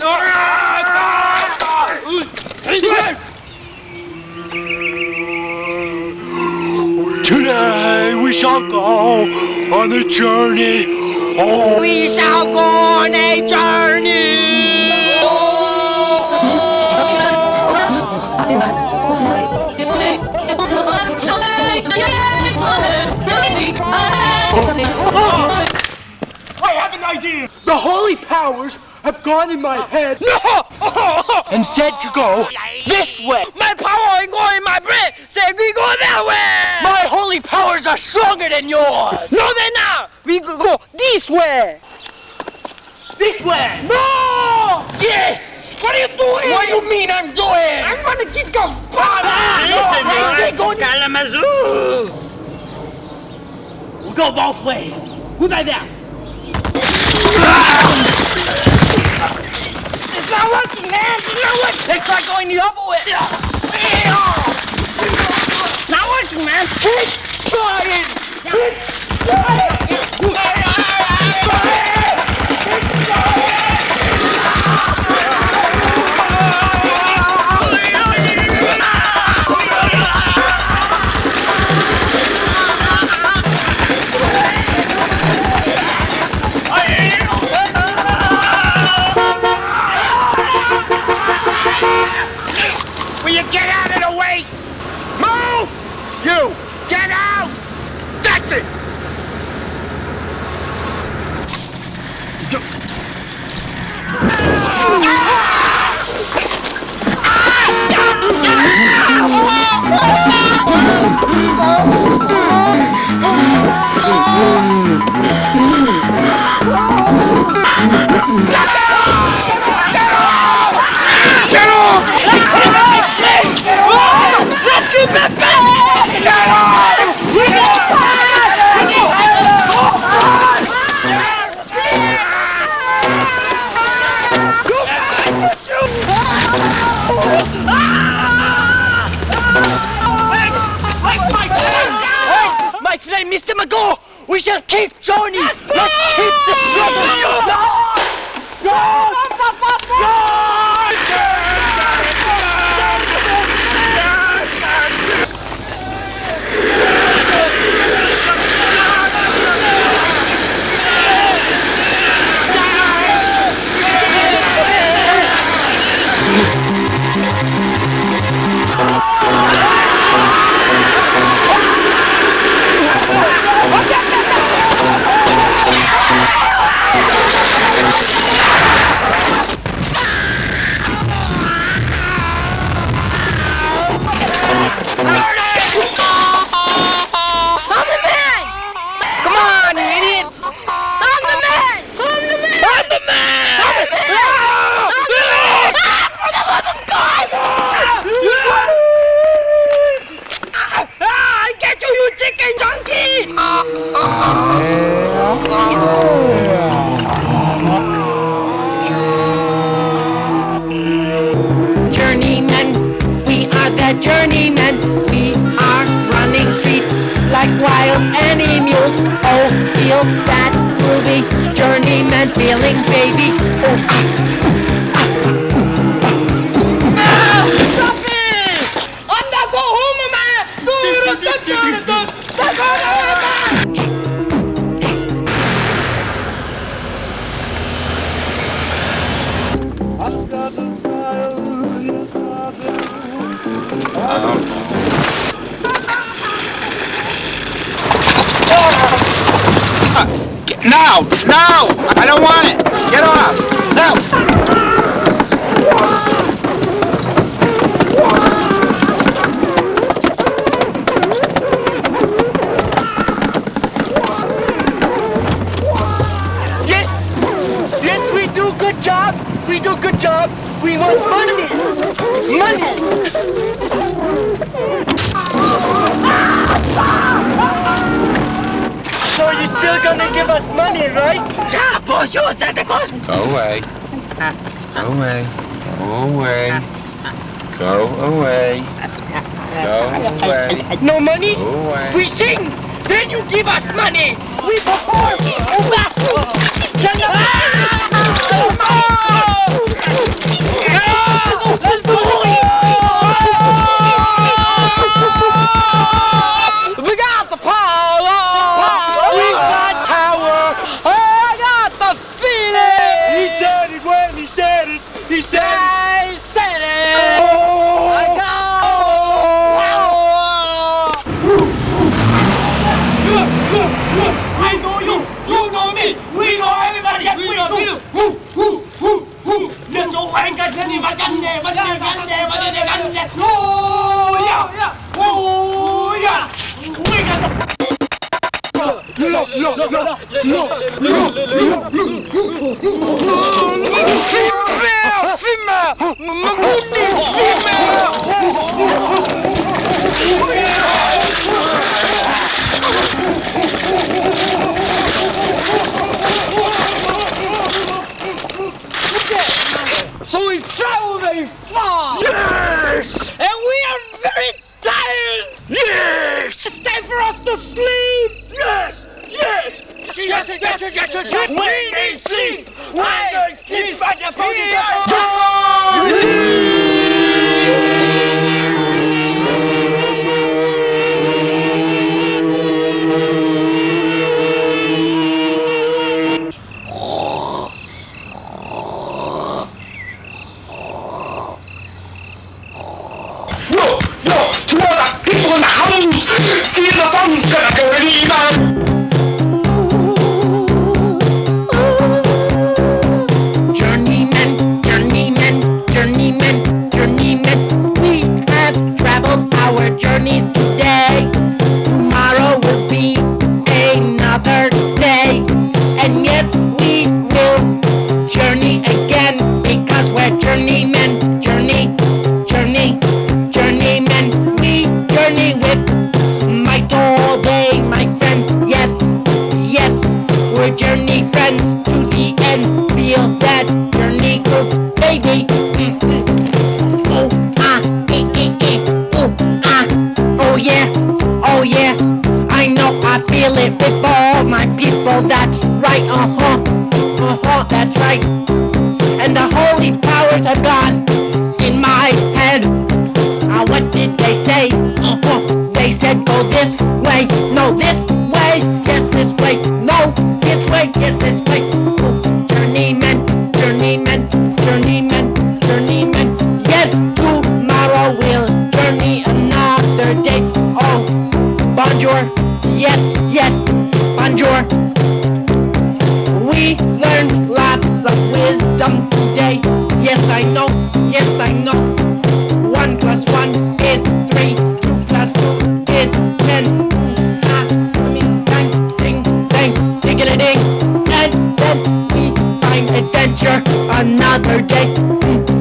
Today we shall go on a journey. Oh, we shall go on a journey. I have an idea. The holy powers have gone in my head. No! And said to go this way. My power ain't going in my brain. Say we go that way. My holy powers are stronger than yours. No, they're not. We go this way. This way. No! Yes. What are you doing? What do you mean I'm doing? I'm gonna kick your butt. Listen, I say go Kalamazoo. We'll go both ways. Who's that there? It's not working, man. It's not working. Let's try going the other way. Not working, man. Keep trying. Keep trying. Will you get out of the way? Move! You! Get out! That's it! My friend, Mr. McGo, we shall keep journey. Let's keep the struggle. Journeymen, we are running streets like wild animals. Oh, feel that groovy journeyman feeling, baby. Stop it! I'm not going home, man. No! No! I don't want it! Get off! No! Yes! Yes, we do good job! We do good job! We want money! Money! So you're still gonna give us money, right? Yeah, bonjour, Santa Claus. Go away. Go away. Go away. Go away. Go away. No money? Go away. We sing! Then you give us money! We perform! He said, I said it! oh! I go! I know you, you know me, we know everybody, yes, we do. Yes, oh, I got any, oh, yeah, oh, yeah, we got the... So we travel very far! Yes! And we are very tired! Yes! It's time for us to sleep! Yes! Yes! Yes! We need sleep! Why don't sleep by the to all the people in the house! Feel the fun, gonna go really man! Journeymen, journeymen, journeymen, journeymen, we have traveled our journeys today. Tomorrow will be another day. And yes, we will journey again because we're journeymen, journeymen. We journey with might all day, my friend. Yes, we're journey friends to the end. Feel that journey groove, baby. Oh, oh yeah. I know I feel it with all my people. That's right, that's right. And the holy powers have gone in my head. What did they say? They said go this way, no this way, yes this way, no this way, yes this way. Journeymen, journeymen, journeymen, journeymen. Yes, tomorrow we'll journey another day. Oh, bonjour, yes, bonjour. We learned lots of wisdom today. Yes, I know. 1 plus 1 is 3. 2 plus 2 is 10. Ding, diggity-ding. And then we find adventure another day.